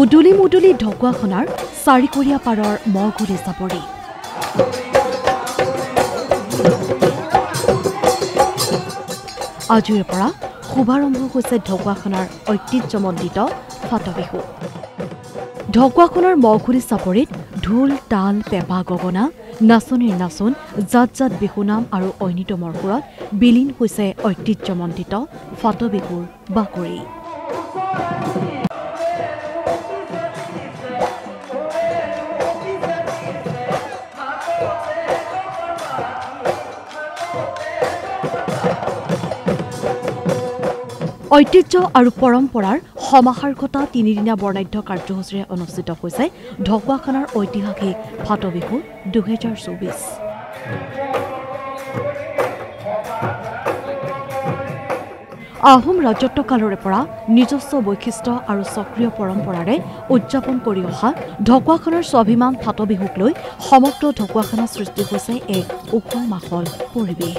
উদুলি মুদুলি ঢকুৱাখনাৰ চাৰিকৰীয়া পাৰৰ মহঘুলি চাপৰি আজিৰ পৰা শুভাৰম্ভ হৈছে ঢকুৱাখনাৰ ঐতিহ্যমণ্ডিত ফাট বিহু ঢকুৱাখনাৰ মহঘুলি চাপৰিত ঢোল তাল পেঁপা গগনা নাচনীৰ নাচোন জাত জাত বিহুনাম আৰু ঐনিতমৰ সুৰত বিলীন হৈছে ঐতিহ্যমণ্ডিত ফাট বিহুৰ বাকৰি ঐতিহ্য আৰু পৰম্পৰাৰ সমাহাৰ ঘটা তিনিদিনীয়া বৰ্ণাঢ্য কাৰ্যসূচীৰে অনুষ্ঠিত হৈছে ঢকুৱাখনাৰ ঐতিহাসিক ফাট বিহু 2024 আহোম ৰাজত্বকালৰে পৰা নিজস্ব বৈশিষ্ট্য আৰু সক্ৰিয় পৰম্পৰাৰে উদযাপন কৰি অহা ঢকুৱাখনাৰ স্বাভিমান ফাট বিহুক লৈ সমগ্ৰ ঢকুৱাখনাৰ সৃষ্টি হৈছে এক উখল মাখল পৰিৱেশ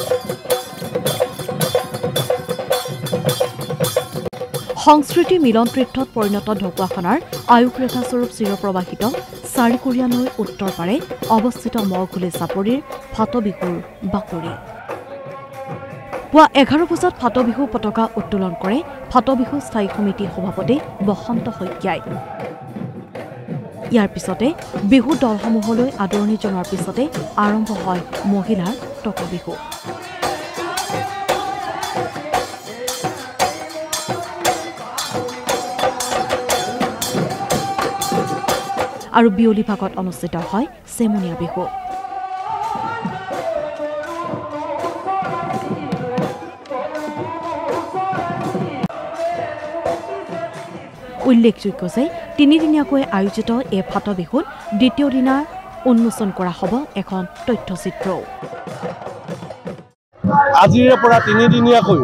সংস্কৃতি মিলন তীৰ্থত পৰিণত ঢকুৱাখনাৰ আয়ুসৰেখাস্বৰূপ চিৰপ্ৰবাহিত চাৰিকৰীয়া নৈৰ উত্তৰ পাৰে অৱস্থিত মহঘুলি চাপৰিৰ ফাট বিহুৰ বাকৰি পুৱা 11 বজাত ফাট বিহু পতাকা উত্তোলন কৰে ফাট বিহু স্থায়ী সমিতিৰ সভাপতি বসন্ত শইকীয়াই ইয়াৰ পিছতে বিহু দলসমূহলৈ আদৰণি জনোৱাৰ পিছতে আৰম্ভ হয় মহিলাৰ টকা বিহু আৰু বিয়লি ভাগত অনুষ্ঠিত হয় চেমনীয়া বিহু উল্লেখযোগ্য যে তিনিদিনীয়াকৈ আয়োজিত এই ফাট বিহুত দ্বিতীয় দিনা উন্মোচন কৰা হ'ব এখন তথ্যচিত্ৰ আজিৰ পৰা তিনিদিনীয়াকৈ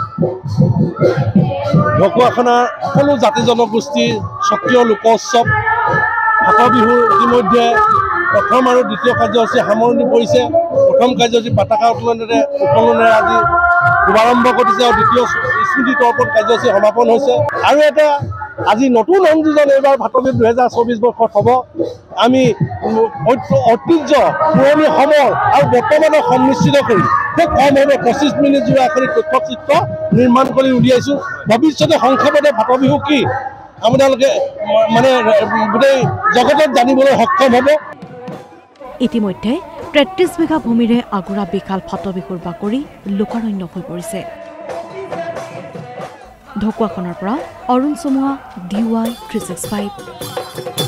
ঢকুৱাখনাৰ সকলো জাতি জনগোষ্ঠীৰ সক্ৰিয় লোকোৎসৱ ফাট বিহুৰ ইতিমধ্যে প্ৰথম আৰু দ্বিতীয় কাৰ্যসূচী সামৰণি পৰিছে প্ৰথম কাৰ্যসূচী পতাকা উত্তোলনেৰে আজি শুভাৰম্ভ কৰিছে আৰু দ্বিতীয় স্মৃতি তৰ্পণ কাৰ্যসূচী সমাপন হৈছে আৰু এটা আজি নতুন সংযোজন এইবাৰ ফাট বিহু 2024 বৰ্ষত হ'ব আমি ঐতিহ্য পুৰণি সমল আৰু বৰ্তমানক সংমিশ্ৰিত কৰি খুব কম হ'ব 25 মিনিট জোৰা এখন তথ্যচিত্ৰ নিৰ্মাণ কৰি উলিয়াইছোঁ ভৱিষ্যতে সংক্ষেপতে ফাট বিহু কি আপোনালোকে মানে গোটেই জগতত জানিবলৈ সক্ষম হ'ব ইতিমধ্যে 33 বিঘা ভূমিৰে আগুৰা বিশাল ফাট বিহুৰ বাকৰি লোকাৰণ্য হৈ পৰিছে ঢকুৱাখনৰ পৰা অৰুণ চমুৱা DY 365